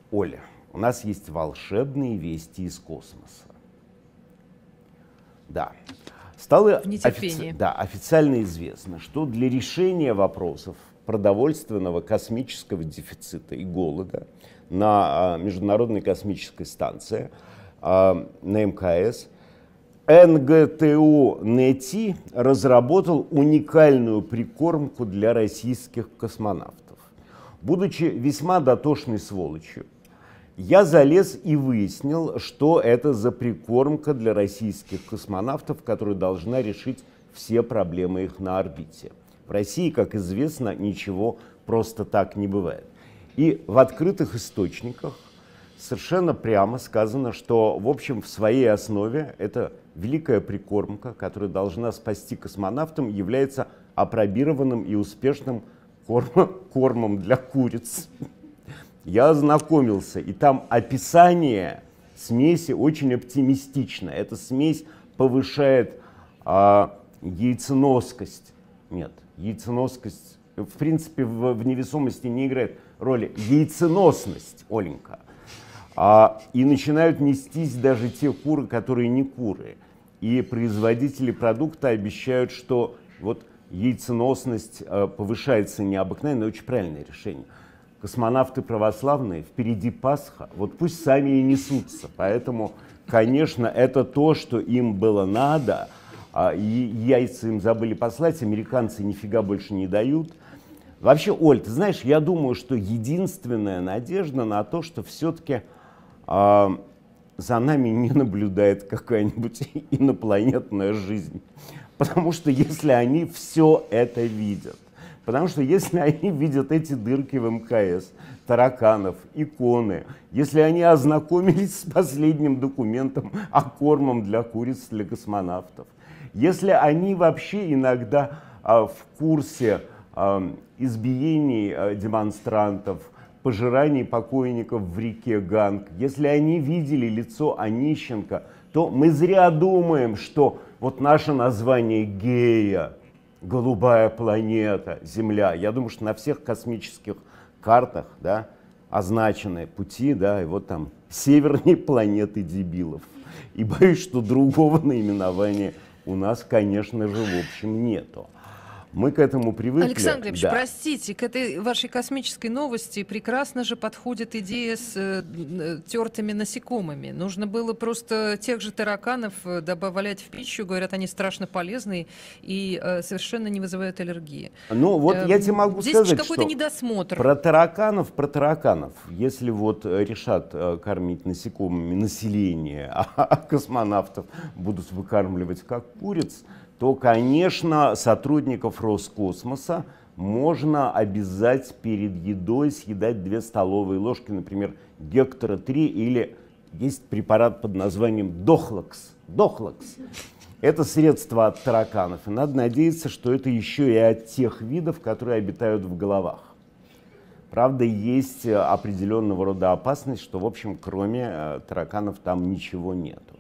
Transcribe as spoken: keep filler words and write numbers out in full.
Оля, у нас есть волшебные вести из космоса. Да. Стало офици... да, официально известно, что для решения вопросов продовольственного космического дефицита и голода на а, Международной космической станции, а, на эм ка эс, эн гэ тэ о НЭТИ разработал уникальную прикормку для российских космонавтов. Будучи весьма дотошной сволочью, я залез и выяснил, что это за прикормка для российских космонавтов, которая должна решить все проблемы их на орбите. В России, как известно, ничего просто так не бывает. И в открытых источниках совершенно прямо сказано, что, в общем, в своей основе эта великая прикормка, которая должна спасти космонавтам, является апробированным и успешным кормом, кормом для куриц. Я ознакомился, и там описание смеси очень оптимистично. Эта смесь повышает а, яйценоскость. Нет, яйценоскость, в принципе, в, в невесомости не играет роли. Яйценосность, Оленька. А, и начинают нестись даже те куры, которые не куры. И производители продукта обещают, что вот яйценосность а, повышается необыкновенно. Очень правильное решение. Космонавты православные, впереди Пасха, вот пусть сами и несутся. Поэтому, конечно, это то, что им было надо. А, и яйца им забыли послать, американцы нифига больше не дают. Вообще, Оль, ты знаешь, я думаю, что единственная надежда на то, что все-таки а, за нами не наблюдает какая-нибудь инопланетная жизнь. Потому что если они все это видят, потому что если они видят эти дырки в эм ка эс, тараканов, иконы, если они ознакомились с последним документом о кормом для куриц для космонавтов, если они вообще иногда а, в курсе а, избиений а, демонстрантов, пожираний покойников в реке Ганг, если они видели лицо Онищенко, то мы зря думаем, что вот наше название Гея, голубая планета, Земля. Я думаю, что на всех космических картах, да, означены пути, да, и вот там северные планеты дебилов. И боюсь, что другого наименования у нас, конечно же, в общем, нету. Мы к этому привыкли. Александр Глебович, да. простите, к этой вашей космической новости прекрасно же подходит идея с э, тертыми насекомыми. Нужно было просто тех же тараканов добавлять в пищу. Говорят, они страшно полезные и э, совершенно не вызывают аллергии. Ну вот э, я тебе могу здесь сказать, какой-то что недосмотр. Про тараканов, про тараканов. Если вот решат э, кормить насекомыми население, а космонавтов будут выкармливать как куриц, то, конечно, сотрудников Роскосмоса можно обязать перед едой съедать две столовые ложки, например, Гектора три, или есть препарат под названием Дохлокс. Дохлокс. Это средство от тараканов. И надо надеяться, что это еще и от тех видов, которые обитают в головах. Правда, есть определенного рода опасность, что, в общем, кроме тараканов там ничего нету.